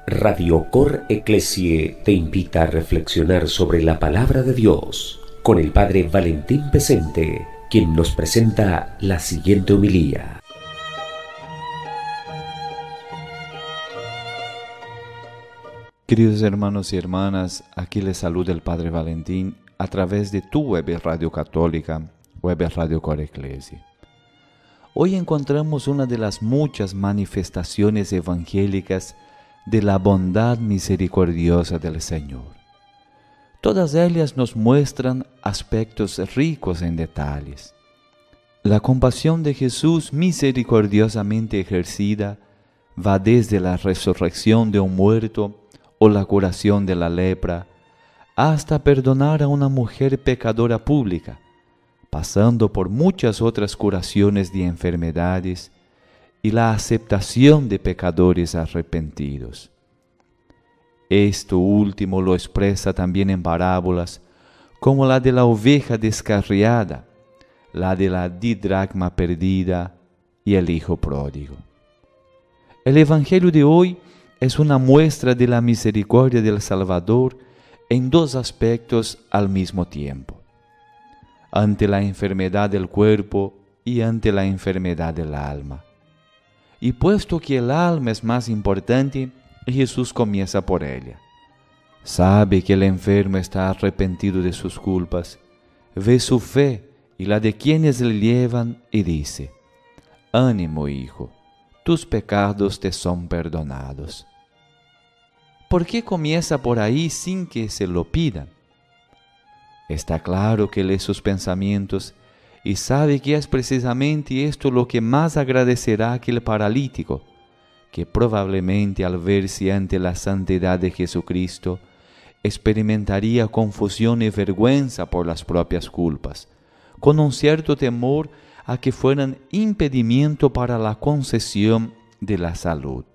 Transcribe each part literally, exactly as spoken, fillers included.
Radio Cor Ecclesiae te invita a reflexionar sobre la palabra de Dios con el Padre Valentín Pesente, quien nos presenta la siguiente homilía. Queridos hermanos y hermanas, aquí les saluda el Padre Valentín a través de tu web Radio Católica, web Radio Cor Ecclesiae. Hoy encontramos una de las muchas manifestaciones evangélicas de la bondad misericordiosa del Señor. Todas ellas nos muestran aspectos ricos en detalles. La compasión de Jesús misericordiosamente ejercida va desde la resurrección de un muerto o la curación de la lepra, hasta perdonar a una mujer pecadora pública, pasando por muchas otras curaciones de enfermedades y la aceptación de pecadores arrepentidos. Esto último lo expresa también en parábolas como la de la oveja descarriada, la de la didracma perdida y el hijo pródigo. El Evangelio de hoy es una muestra de la misericordia del Salvador en dos aspectos al mismo tiempo: ante la enfermedad del cuerpo y ante la enfermedad del alma. Y puesto que el alma es más importante, Jesús comienza por ella. Sabe que el enfermo está arrepentido de sus culpas, ve su fe y la de quienes le llevan y dice: «Ánimo, hijo, tus pecados te son perdonados». ¿Por qué comienza por ahí sin que se lo pidan? Está claro que lee sus pensamientos y sabe que es precisamente esto lo que más agradecerá aquel paralítico, que probablemente al verse ante la santidad de Jesucristo, experimentaría confusión y vergüenza por las propias culpas, con un cierto temor a que fueran impedimento para la concesión de la salud.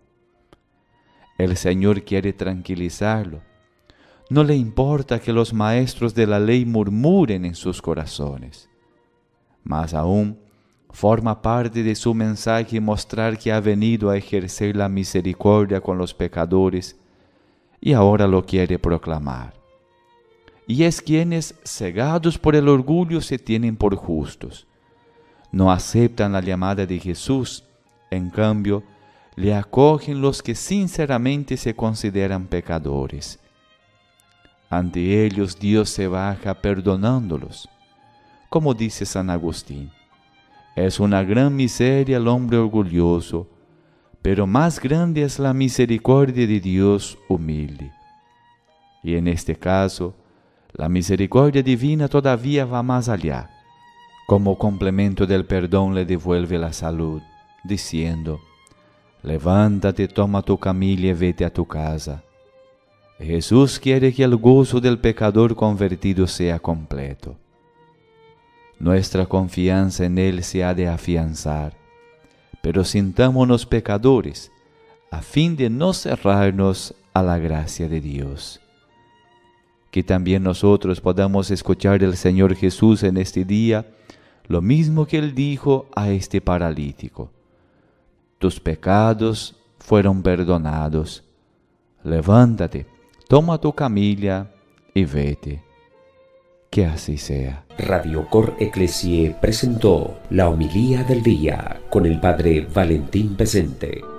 El Señor quiere tranquilizarlo. No le importa que los maestros de la ley murmuren en sus corazones. Más aún, forma parte de su mensaje mostrar que ha venido a ejercer la misericordia con los pecadores y ahora lo quiere proclamar. Y es quienes, cegados por el orgullo, se tienen por justos. No aceptan la llamada de Jesús, en cambio, le acogen los que sinceramente se consideran pecadores. Ante ellos Dios se baja perdonándolos. Como dice San Agustín, es una gran miseria el hombre orgulloso, pero más grande es la misericordia de Dios humilde. Y en este caso, la misericordia divina todavía va más allá. Como complemento del perdón le devuelve la salud, diciendo: «Levántate, toma tu camilla y vete a tu casa». Jesús quiere que el gozo del pecador convertido sea completo. Nuestra confianza en Él se ha de afianzar, pero sintámonos pecadores, a fin de no cerrarnos a la gracia de Dios. Que también nosotros podamos escuchar del Señor Jesús en este día lo mismo que Él dijo a este paralítico: «Tus pecados fueron perdonados. Levántate, toma tu camilla y vete». Que así sea. Radio Cor Ecclesiae presentó la homilía del día con el Padre Valentín Pesente.